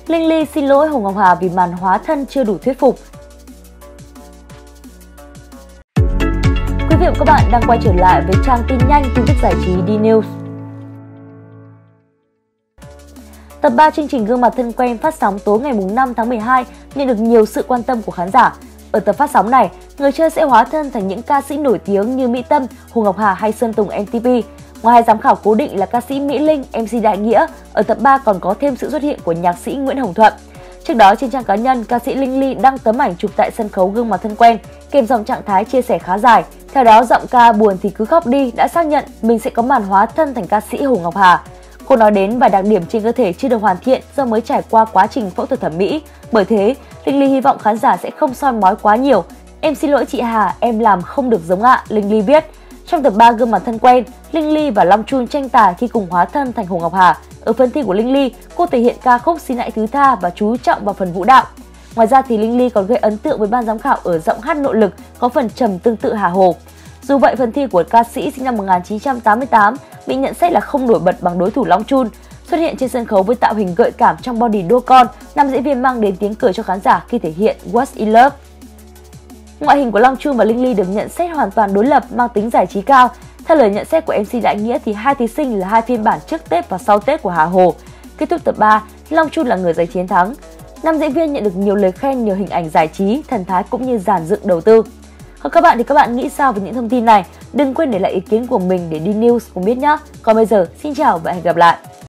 Linh Ly xin lỗi Hồ Ngọc Hà vì màn hóa thân chưa đủ thuyết phục. Quý vị và các bạn đang quay trở lại với trang tin nhanh tin tức giải trí DNews. Tập 3 chương trình Gương mặt thân quen phát sóng tối ngày 5 tháng 12 nhận được nhiều sự quan tâm của khán giả. Ở tập phát sóng này, người chơi sẽ hóa thân thành những ca sĩ nổi tiếng như Mỹ Tâm, Hồ Ngọc Hà hay Sơn Tùng MTP. Ngoài hai giám khảo cố định là ca sĩ Mỹ Linh, MC Đại Nghĩa, ở tập 3 còn có thêm sự xuất hiện của nhạc sĩ Nguyễn Hồng Thuận. Trước đó trên trang cá nhân, ca sĩ Linh Ly đăng tấm ảnh chụp tại sân khấu Gương mặt thân quen, kèm dòng trạng thái chia sẻ khá dài. Theo đó, giọng ca Buồn thì cứ khóc đi đã xác nhận mình sẽ có màn hóa thân thành ca sĩ Hồ Ngọc Hà. Cô nói đến vài đặc điểm trên cơ thể chưa được hoàn thiện do mới trải qua quá trình phẫu thuật thẩm mỹ. Bởi thế, Linh Ly hy vọng khán giả sẽ không soi mói quá nhiều. Em xin lỗi chị Hà, em làm không được giống ạ, Linh Ly viết. Trong tập 3 Gương mặt thân quen, Linh Ly và Long Chun tranh tài khi cùng hóa thân thành Hồ Ngọc Hà. Ở phần thi của Linh Ly, cô thể hiện ca khúc Xin hãy thứ tha và chú trọng vào phần vũ đạo. Ngoài ra thì Linh Ly còn gây ấn tượng với ban giám khảo ở giọng hát nội lực có phần trầm tương tự Hà Hồ. Dù vậy, phần thi của ca sĩ sinh năm 1988 bị nhận xét là không nổi bật bằng đối thủ Long Chun. Xuất hiện trên sân khấu với tạo hình gợi cảm trong body đua con, nam diễn viên mang đến tiếng cười cho khán giả khi thể hiện What's in Love. Ngoại hình của Long Chun và Linh Ly được nhận xét hoàn toàn đối lập, mang tính giải trí cao. Theo lời nhận xét của MC Đại Nghĩa thì hai thí sinh là hai phiên bản trước Tết và sau Tết của Hà Hồ. Kết thúc tập 3, Long Chun là người giành chiến thắng. Nam diễn viên nhận được nhiều lời khen nhờ hình ảnh giải trí, thần thái cũng như dàn dựng đầu tư. Còn các bạn thì các bạn nghĩ sao về những thông tin này? Đừng quên để lại ý kiến của mình để DNews cùng biết nhé. Còn bây giờ, xin chào và hẹn gặp lại!